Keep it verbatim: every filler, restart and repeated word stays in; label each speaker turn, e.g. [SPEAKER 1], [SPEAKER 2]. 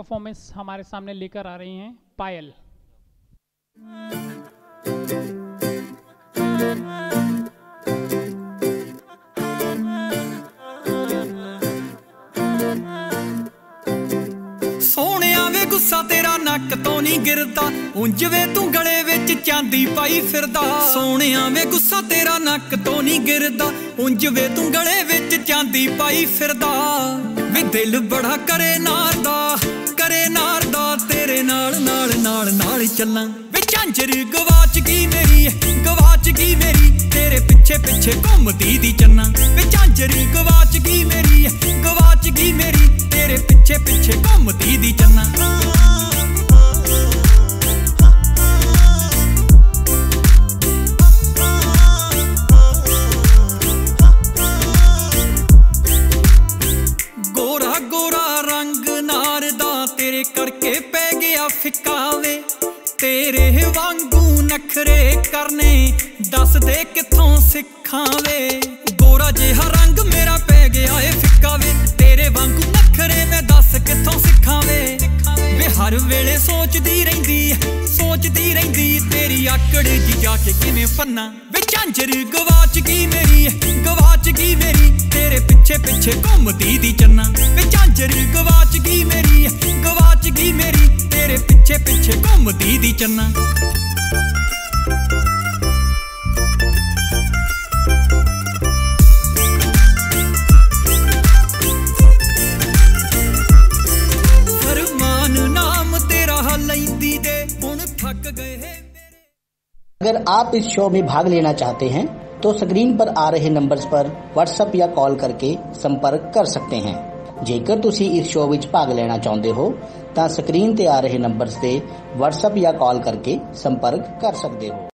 [SPEAKER 1] Performance हमारे सामने लेकर आ रही हैं पायल।
[SPEAKER 2] सोहणिया वे गुस्सा तेरा नक तो नहीं गिरदा, उंज वे तू गले विच चांदी पाई फिरदा। सोहणिया वे गुस्सा तेरा नक तो नहीं गिरदा, उंज वे तू गले विच चांदी पाई फिरदा। वे दिल बड़ा करे नार दा, करे नार दा, तेरे नाल नाल नाल नाल चलां। वे झांझर गवाच गई मेरी, गवाच गई मेरी, तेरे पिछे पिछे घुमदी दी चन्ना। वे झांझर गवाच गई मेरी, गवाच गई मेरी, तेरे पिछे पिछे घुमदी दी चन्ना। गोरा गोरा रंग नार दा तेरे करके पै गया फिक्का वे। तेरे वांगू नखरे करने दस दे किथों सिखां वे। गोरा जिहा रंग मेरा पै गया ए फिक्का वे, तेरे वांगू नखरे मैं दस किथों सिखां वे। वे हर वेले सोचदी रहिंदी, सोचदी रहिंदी, तेरी आकड़ जी जाके किवें फन्ना। वे झांझर गवाच गई मेरी, गवाच गई मेरी, तेरे पिछे पिछे घुमदी दी चन्ना। वे झांझर गवाच गई मेरी, गवाच गई मेरी, तेरे पिछे पिछे घुमदी दी चन्ना। फरमान नाम तेरा लैंदी दे हुण थक गए।
[SPEAKER 3] अगर आप इस शो में भाग लेना चाहते हैं तो स्क्रीन पर आ रहे नंबर्स पर व्हाट्सएप या कॉल करके संपर्क कर सकते हैं। ਜੇਕਰ ਤੁਸੀਂ ਇਸ ਸ਼ੋਅ ਵਿੱਚ ਭਾਗ ਲੈਣਾ ਚਾਹੁੰਦੇ ਹੋ ਤਾਂ ਸਕਰੀਨ ਤੇ ਆ ਰਹੇ ਨੰਬਰਸ ਤੇ WhatsApp ਜਾਂ ਕਾਲ ਕਰਕੇ ਸੰਪਰਕ ਕਰ ਸਕਦੇ ਹੋ।